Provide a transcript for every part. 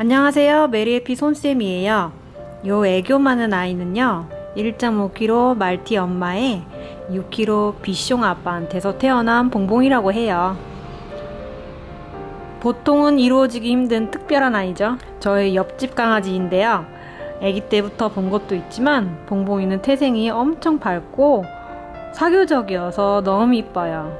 안녕하세요. 메리에피 손쌤이에요. 요 애교 많은 아이는요 1.5kg 말티 엄마의 6kg 비숑 아빠한테서 태어난 봉봉이라고 해요. 보통은 이루어지기 힘든 특별한 아이죠. 저의 옆집 강아지인데요. 아기 때부터 본 것도 있지만 봉봉이는 태생이 엄청 밝고 사교적이어서 너무 이뻐요.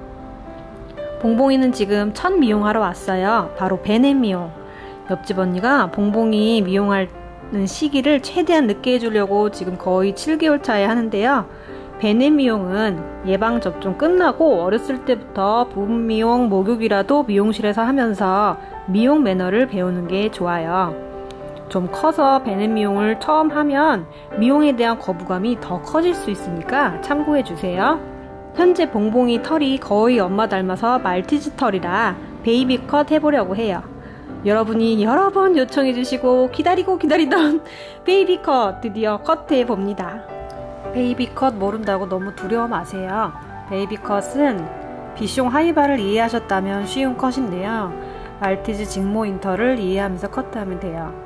봉봉이는 지금 첫 미용하러 왔어요. 바로 베넷 미용. 옆집 언니가 봉봉이 미용하는 시기를 최대한 늦게 해주려고 지금 거의 7개월 차에 하는데요. 베넷 미용은 예방접종 끝나고 어렸을 때부터 부분 미용, 목욕이라도 미용실에서 하면서 미용 매너를 배우는 게 좋아요. 좀 커서 베넷 미용을 처음 하면 미용에 대한 거부감이 더 커질 수 있으니까 참고해주세요. 현재 봉봉이 털이 거의 엄마 닮아서 말티즈 털이라 베이비 컷 해보려고 해요. 여러분이 여러 번 요청해주시고 기다리던 베이비 컷 드디어 컷해봅니다. 베이비 컷 모른다고 너무 두려워 마세요. 베이비 컷은 비숑 하이바를 이해하셨다면 쉬운 컷인데요. 말티즈 직모 인터를 이해하면서 커트하면 돼요.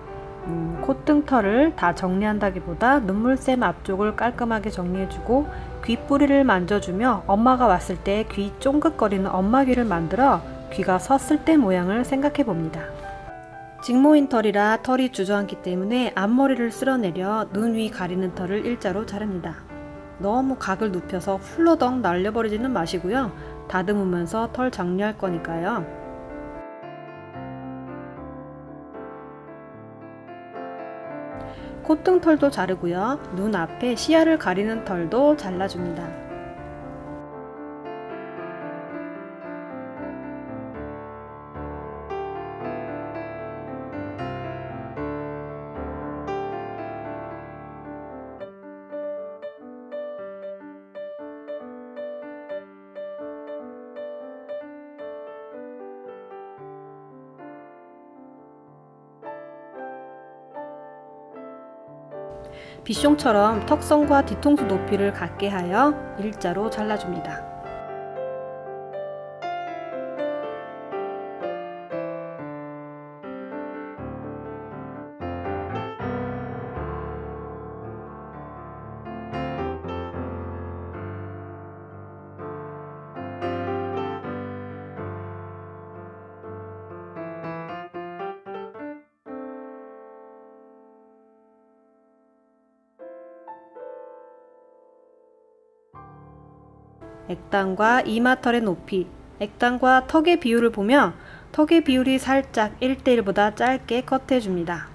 콧등털을 다 정리한다기보다 눈물샘 앞쪽을 깔끔하게 정리해주고 귀뿌리를 만져주며 엄마가 왔을 때 귀 쫑긋거리는 엄마 귀를 만들어 귀가 섰을 때 모양을 생각해봅니다. 직모인 털이라 털이 주저앉기 때문에 앞머리를 쓸어내려 눈 위 가리는 털을 일자로 자릅니다. 너무 각을 눕혀서 훌러덩 날려버리지는 마시고요. 다듬으면서 털 정리할 거니까요. 콧등털도 자르고요. 눈 앞에 시야를 가리는 털도 잘라줍니다. 비숑처럼 턱선과 뒤통수 높이를 같게 하여 일자로 잘라줍니다. 액단과 이마털의 높이, 액단과 턱의 비율을 보며 턱의 비율이 살짝 1:1보다 짧게 컷해줍니다.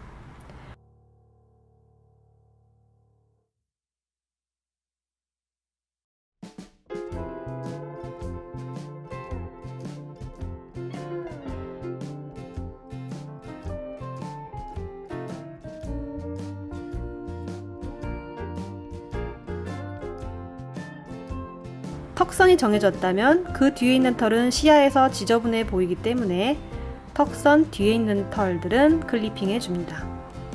턱선이 정해졌다면 그 뒤에 있는 털은 시야에서 지저분해 보이기 때문에 턱선 뒤에 있는 털들은 클리핑 해줍니다.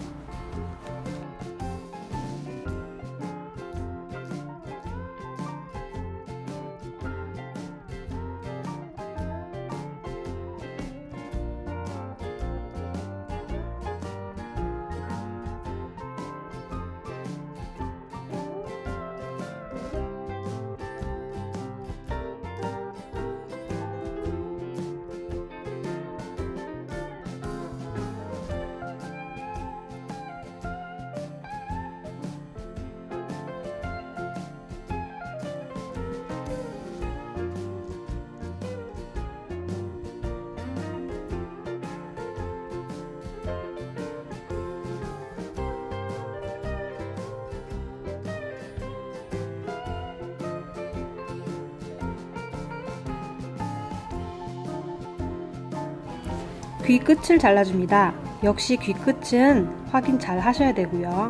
귀 끝을 잘라줍니다. 역시 귀 끝은 확인 잘 하셔야 되고요.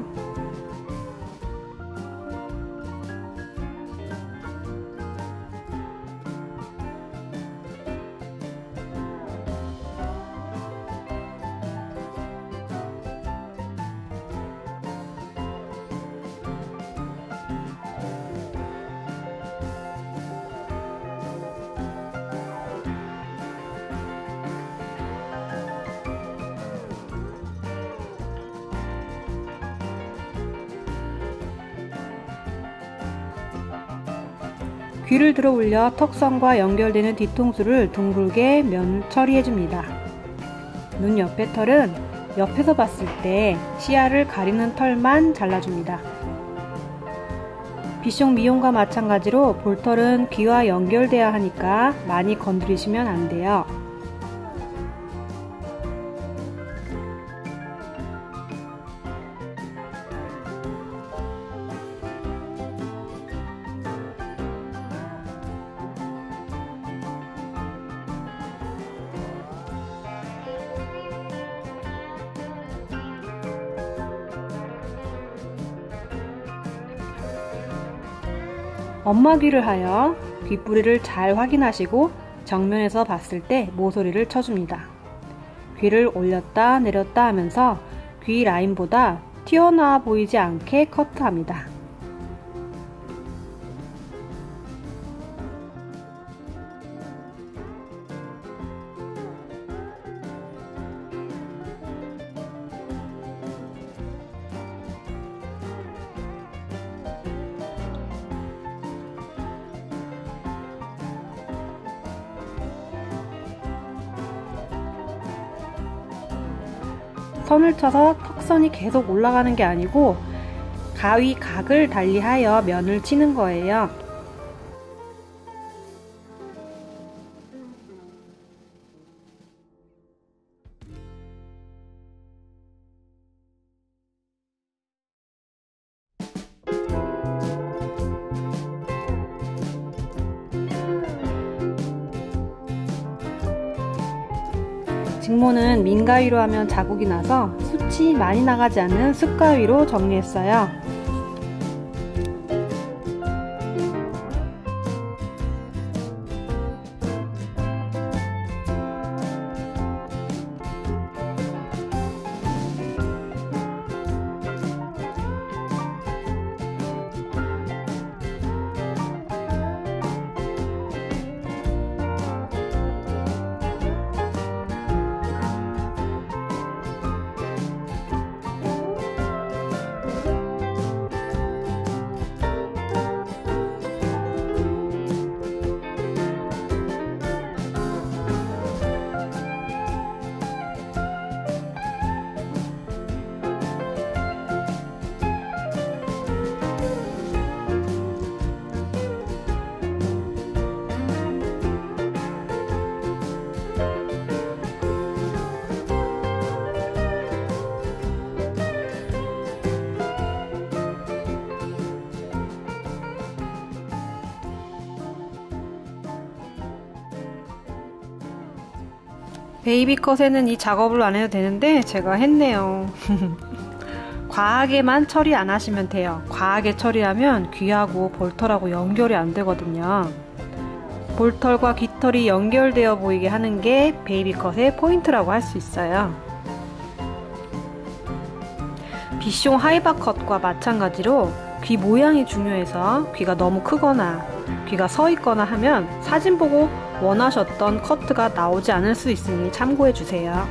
귀를 들어 올려 턱선과 연결되는 뒤통수를 둥글게 면 처리해줍니다. 눈 옆의 털은 옆에서 봤을 때 시야를 가리는 털만 잘라줍니다. 빗속 미용과 마찬가지로 볼털은 귀와 연결돼야 하니까 많이 건드리시면 안 돼요. 엄마 귀를 하여 귀뿌리를 잘 확인하시고 정면에서 봤을 때 모서리를 쳐줍니다. 귀를 올렸다 내렸다 하면서 귀 라인보다 튀어나와 보이지 않게 커트합니다. 선을 쳐서 턱선이 계속 올라가는 게 아니고 가위 각을 달리하여 면을 치는 거예요. 직모는 민가위로 하면 자국이 나서 숱이 많이 나가지 않는 숯가위로 정리했어요. 베이비컷에는 이 작업을 안 해도 되는데 제가 했네요. 과하게만 처리 안 하시면 돼요. 과하게 처리하면 귀하고 볼털하고 연결이 안 되거든요. 볼털과 깃털이 연결되어 보이게 하는 게 베이비컷의 포인트라고 할 수 있어요. 빗숑 하이바컷과 마찬가지로 귀 모양이 중요해서 귀가 너무 크거나 귀가 서 있거나 하면 사진 보고 원하셨던 커트가 나오지 않을 수 있으니 참고해 주세요.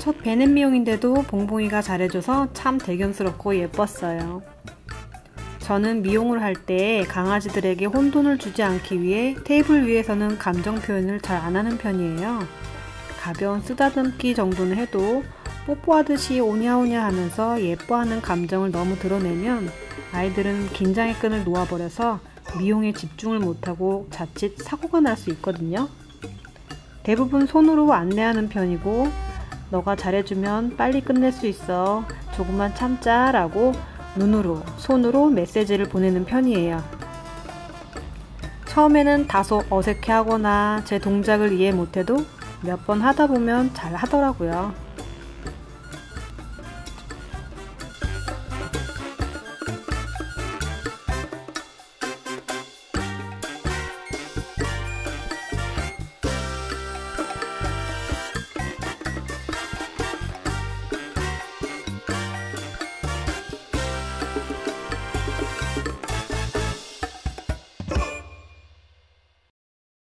첫 베넷 미용인데도 봉봉이가 잘해줘서 참 대견스럽고 예뻤어요. 저는 미용을 할 때 강아지들에게 혼돈을 주지 않기 위해 테이블 위에서는 감정 표현을 잘 안 하는 편이에요. 가벼운 쓰다듬기 정도는 해도 뽀뽀하듯이 오냐오냐 하면서 예뻐하는 감정을 너무 드러내면 아이들은 긴장의 끈을 놓아버려서 미용에 집중을 못하고 자칫 사고가 날 수 있거든요. 대부분 손으로 안내하는 편이고 너가 잘해주면 빨리 끝낼 수 있어. 조금만 참자 라고 눈으로, 손으로 메시지를 보내는 편이에요. 처음에는 다소 어색해하거나 제 동작을 이해 못해도 몇 번 하다 보면 잘 하더라고요.